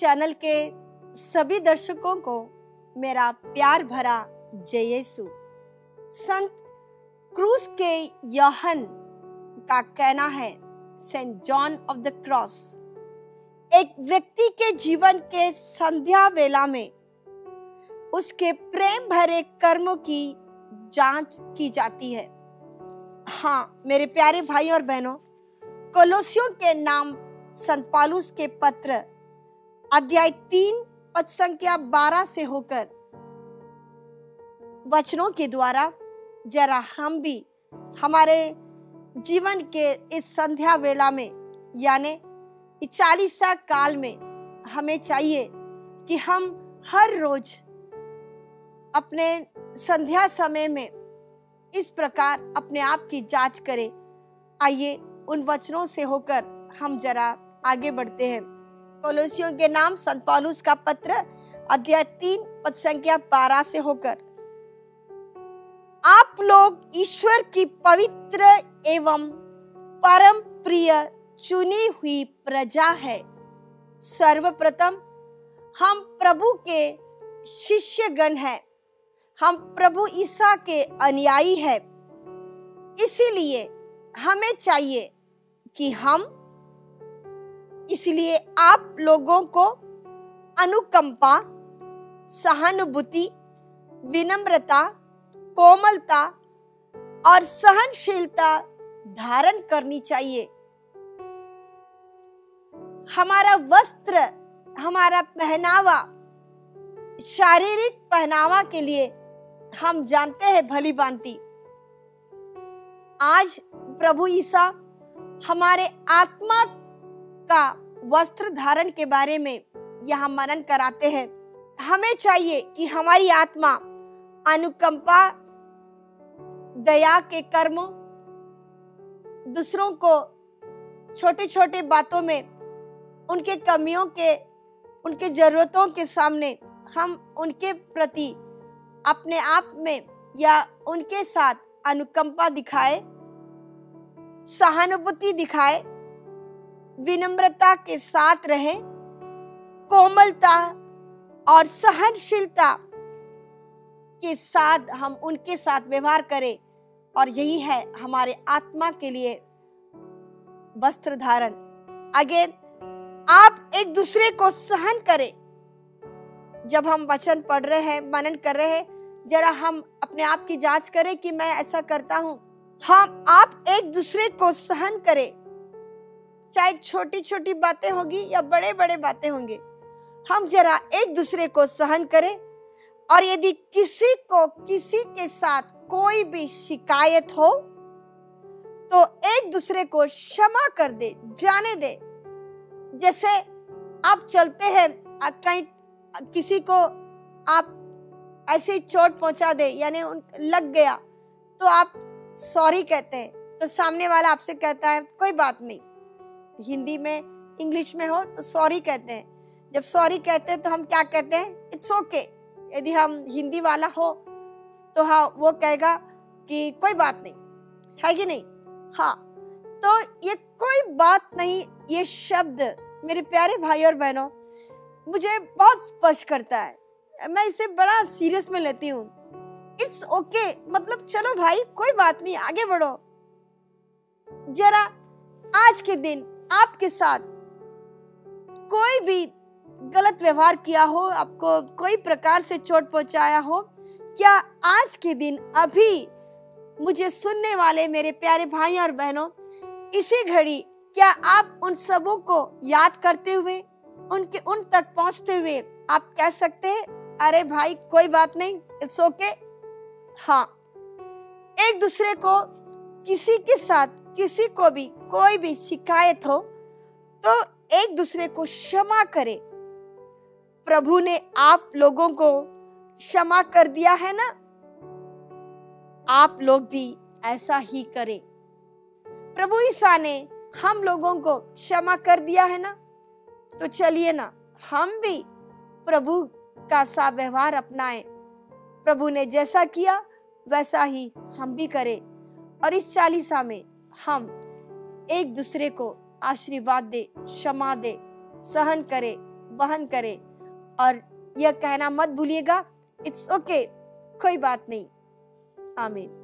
Channel के सभी दर्शकों को मेरा प्यार भरा जय यीशु। संत क्रूस के यूहन्ना का कहना है, saint John of the cross, एक व्यक्ति के जीवन के संध्या वेला में उसके प्रेम भरे कर्मों की जांच की जाती है। हाँ मेरे प्यारे भाई और बहनों, कोलोसियों के नाम संत पौलुस के पत्र अध्याय 3 पद संख्या 12 से होकर वचनों के द्वारा जरा हम भी हमारे जीवन के इस संध्या वेला में यानी 40 काल में हमें चाहिए कि हम हर रोज अपने संध्या समय में इस प्रकार अपने आप की जांच करें। आइए उन वचनों से होकर हम जरा आगे बढ़ते हैं। कोलोसियों के नाम संत पौलुस का पत्र अध्याय 3 पद संख्या 12 से होकर, आप लोग ईश्वर की पवित्र एवं परम प्रिय चुनी हुई प्रजा है। सर्वप्रथम हम प्रभु के शिष्यगण हैं, हम प्रभु ईसा के अनुयायी हैं। इसीलिए हमें चाहिए कि इसलिए आप लोगों को अनुकंपा, सहानुभूति, विनम्रता, कोमलता और सहनशीलता धारण करनी चाहिए। हमारा वस्त्र, हमारा पहनावा, शारीरिक पहनावा के लिए हम जानते हैं भली भांति। आज प्रभु ईसा हमारे आत्मा का वस्त्र धारण के बारे में यहाँ मनन कराते हैं। हमें चाहिए कि हमारी आत्मा अनुकंपा, दया के कर्मों, दूसरों को छोटे छोटे बातों में उनके कमियों के, उनके जरूरतों के सामने हम उनके प्रति अपने आप में या उनके साथ अनुकंपा दिखाए, सहानुभूति दिखाए, विनम्रता के साथ रहे, कोमलता और सहनशीलता के साथ हम उनके साथ व्यवहार करें। और यही है हमारे आत्मा के लिए वस्त्र धारण। आगे, आप एक दूसरे को सहन करें। जब हम वचन पढ़ रहे हैं, मनन कर रहे हैं, जरा हम अपने आप की जांच करें कि मैं ऐसा करता हूं। आप एक दूसरे को सहन करें, चाहे छोटी छोटी बातें होगी या बड़े बड़े बातें होंगे। हम जरा एक दूसरे को सहन करें। और यदि किसी के साथ कोई भी शिकायत हो तो एक दूसरे को क्षमा कर दे, जाने दे। जैसे आप चलते हैं, कहीं किसी को आप ऐसे चोट पहुंचा दे, यानी लग गया, तो आप सॉरी कहते हैं, तो सामने वाला आपसे कहता है कोई बात नहीं। हिंदी में, इंग्लिश में हो तो सॉरी कहते हैं। जब सॉरी कहते हैं तो हम क्या कहते हैं? It's okay. यदि हम हिंदी वाला हो तो हाँ, वो कहेगा कि कोई बात नहीं, है कि नहीं? हाँ, तो ये कोई बात नहीं, ये शब्द मेरे प्यारे भाई और बहनों मुझे बहुत स्पर्श करता है। मैं इसे बड़ा सीरियस में लेती हूँ। इट्स ओके मतलब चलो भाई, कोई बात नहीं, आगे बढ़ो। जरा आज के दिन आपके साथ कोई भी गलत व्यवहार किया हो, आपको कोई प्रकार से चोट पहुंचाया हो, क्या आज के दिन अभी मुझे सुनने वाले मेरे प्यारे भाई और बहनों, इसी घड़ी क्या आप उन सबों को याद करते हुए, उन तक पहुंचते हुए आप कह सकते हैं, अरे भाई कोई बात नहीं, इट्स ओके। हाँ, एक दूसरे को, किसी के साथ किसी को भी कोई भी शिकायत हो तो एक दूसरे को क्षमा करें। प्रभु ने आप लोगों को क्षमा कर दिया है ना, आप लोग भी ऐसा ही करें। प्रभु ईसा ने हम लोगों को क्षमा कर दिया है ना, तो चलिए ना हम भी प्रभु का सा व्यवहार अपनाएं। प्रभु ने जैसा किया वैसा ही हम भी करें। और इस चालीसा में हम एक दूसरे को आशीर्वाद दे, क्षमा दे, सहन करे, वहन करें और यह कहना मत भूलिएगा, इट्स ओके, कोई बात नहीं। आमीन।